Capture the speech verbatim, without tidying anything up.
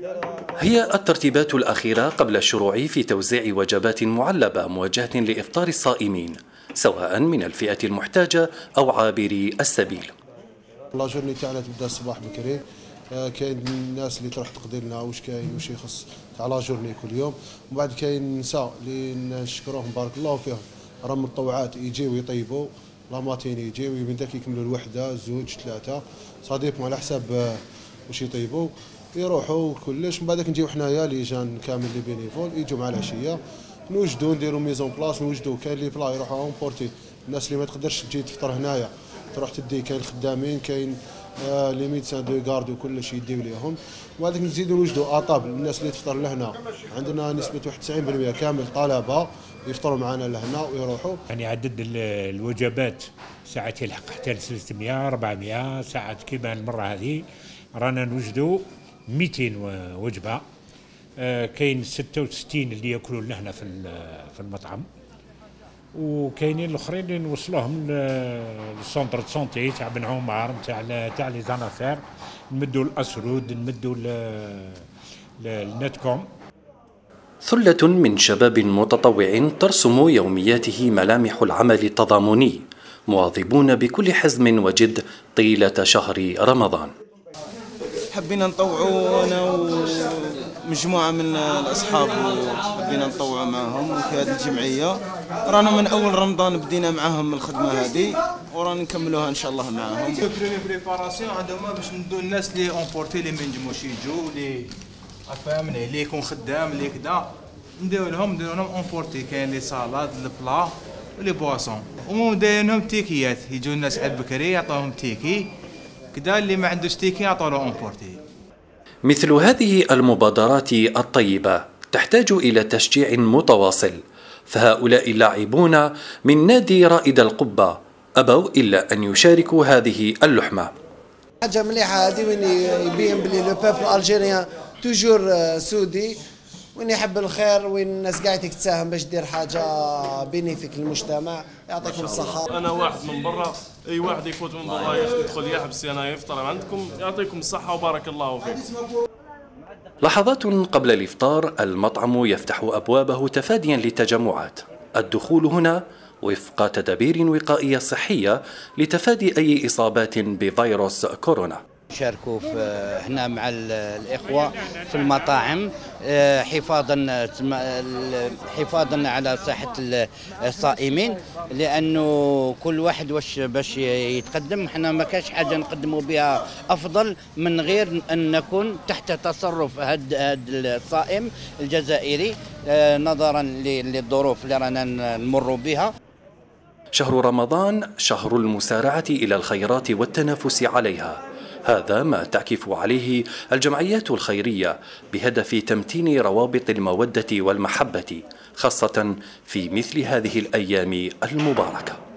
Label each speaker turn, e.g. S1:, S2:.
S1: هي الترتيبات الأخيرة قبل الشروع في توزيع وجبات معلبة موجهة لإفطار الصائمين سواء من الفئة المحتاجة أو عابري السبيل.
S2: لا جورني تاعنا تبدا الصباح بكري، كاين الناس اللي تروح تقضي لنا واش كاين واش يخص تاع لا جورني كل يوم، ومن بعد كاين النساء اللي نشكروهم بارك الله فيهم راهم متطوعات يجيو يطيبوا لا ماتين يجيو من ذاك يكملوا الوحده زوج ثلاثه صديقهم على حساب واش يطيبوا يروحوا كلش. من بعد نجيو حنايا لجان كامل لي بينيفول يجوا مع العشيه نوجدوا نديروا ميزون بلاص نوجدوا. كاين لي بلا يروحوا اونبورتي الناس اللي ما تقدرش تجي تفطر هنايا تروح تدي، كاين الخدامين كاين آه لي ميدسان دو غارد وكلشي يديو ليهم. وهذاك نزيدوا نوجدوا اطابل الناس اللي تفطر لهنا، عندنا نسبه واحد وتسعين بالمئة كامل طلبه يفطروا معنا لهنا ويروحوا.
S3: يعني عدد الوجبات ساعات يلحق حتى ل ثلاثمئة أربعمئة ساعات كيما المره هذه رانا نوجدوا مئتين وجبه. آه كاين ستة وستين اللي ياكلوا لهنا في في المطعم، وكاينين الاخرين اللي نوصلوهم للسونتر دو سونتي تاع بن عمر تاع تاع لي زانافير، نمدوا الاسرود نمدوا النتكوم.
S1: ثلة من شباب متطوع ترسم يومياته ملامح العمل التضامني، مواظبون بكل حزم وجد طيلة شهر رمضان.
S4: حبينا نطوعوا انا ومجموعه من الاصحاب حبينا نطوعوا معهم في هذه الجمعيه. رانا من اول رمضان بدينا معهم الخدمه هذه ورانا نكملوها ان شاء الله معهم.
S5: بريباراسيون عندهم باش ندو الناس اللي اونبورتي اللي ما ينجموش يجوا اللي فهمني اللي يكون خدام اللي كذا نديرو لهم نديرو لهم اونبورتي. كاين لي سالاد البلا ولي بواسون ودايرين لهم تيكيات يجوا الناس على بكري يعطوهم تيكي كذا، اللي ما عندوش تيكي يعطوا له اونبورتي.
S1: مثل هذه المبادرات الطيبة تحتاج إلى تشجيع متواصل، فهؤلاء اللاعبون من نادي رائد القبة أبوا إلا أن يشاركوا هذه اللحمة.
S6: حاجة مليحة هذه وين يبين بلي لو بوبل الجيريان توجور سودي، وين يحب الخير وين الناس قاعدة تساهم باش دير حاجة بينيفيك للمجتمع. يعطيكم الصحة.
S7: أنا واحد من برا، أي واحد يفوت من برا يدخل يحبس أنا يفطر عندكم. يعطيكم الصحة وبارك الله فيكم.
S1: لحظات قبل الإفطار المطعم يفتح أبوابه تفاديا للتجمعات. الدخول هنا وفق تدابير وقائية صحية لتفادي أي إصابات بفيروس كورونا.
S8: شاركوا في هنا مع الإخوة في المطاعم حفاظا حفاظا على صحة الصائمين، لأنه كل واحد واش باش يتقدم احنا ما كاش حاجة نقدموا بها أفضل من غير أن نكون تحت تصرف هذا الصائم الجزائري نظرا للظروف اللي رانا نمر بها.
S1: شهر رمضان شهر المسارعة إلى الخيرات والتنافس عليها، هذا ما تعكف عليه الجمعيات الخيرية بهدف تمتين روابط المودة والمحبة، خاصة في مثل هذه الأيام المباركة.